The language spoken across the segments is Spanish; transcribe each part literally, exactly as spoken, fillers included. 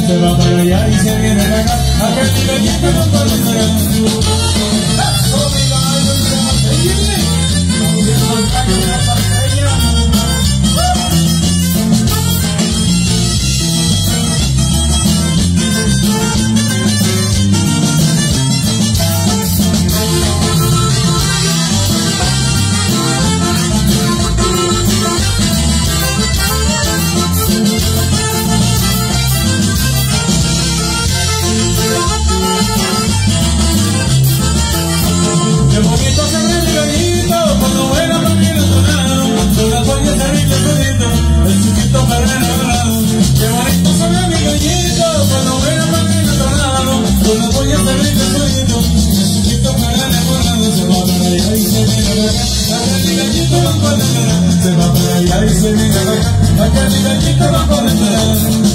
se va para allá y se viene para acá, acá el gallito no puede esperar. Eso mi gallo se va a seguir, no se solta que una paseña. Qué bonito se ve mi gallito cuando vuela por mi sonado, con las joyas de rico solito, el chiquito para enamorado. Qué bonito se ve mi gallito cuando vuela por mi sonado, con las joyas de rico solito, el chiquito para enamorado. Se va para allá y se viene para acá, acá mi gallito no puede esperar. Se va para allá y se viene para acá, acá mi gallito no puede esperar.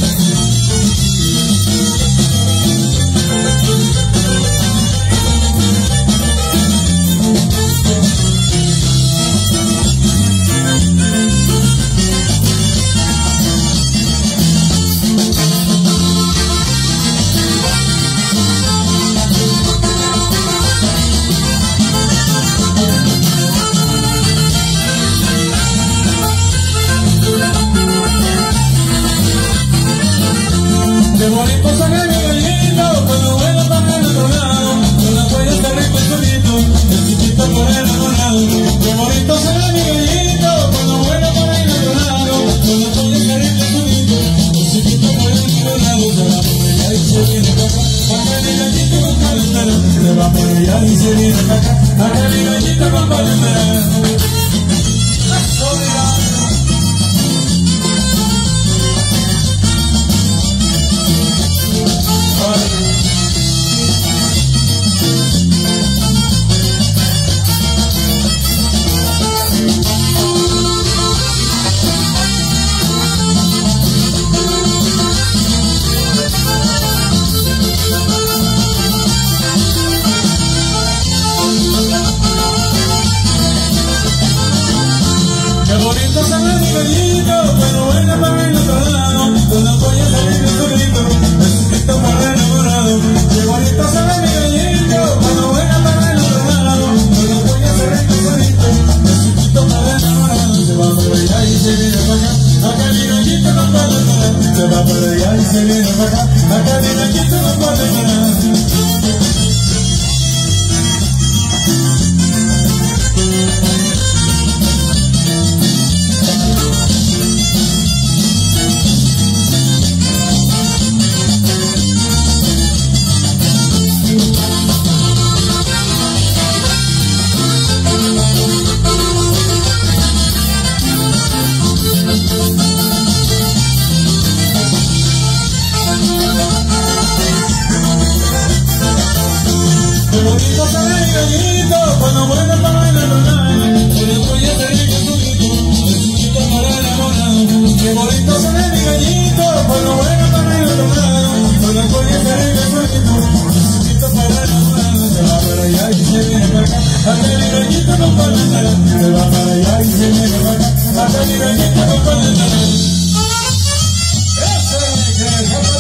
Qué bonito se ve mi gallito cuando vuela para el otro lado, con las huellas de rico y solito, el chiquito por enamorado. Qué bonito se ve mi gallito cuando vuela para el otro lado, con las huellas de rico y solito, el chiquito por enamorado. Se va por allá y se viene para acá, acá mi gallito no puede esperar. Se va por allá y se viene para acá, acá mi gallito no puede esperar. Qué bonito se ve mi gallito cuando vuela para el otro lado, con las joyas de rico solito, el chiquito para enamorado. Qué bonito se ve mi gallito cuando vuela para el otro lado, con las joyas de rico solito, el chiquito para enamorado. Se va por allá y se viene para acá, acá mi gallito no puede esperar. Se va por allá y se viene para acá, acá mi gallito no puede esperar. Qué bonito se ve mi gallito cuando vuela para el otro lado, con las joyas de rico solito, el chiquito para enamorado. Qué bonito se ve mi gallito cuando vuela para el otro lado, con las joyas de rico solito, el chiquito para enamorado. Se va para allá y se viene para acá, acá mi gallito no puede esperar. Se va para allá y se viene para acá, acá mi gallito no puede esperar. Ese es el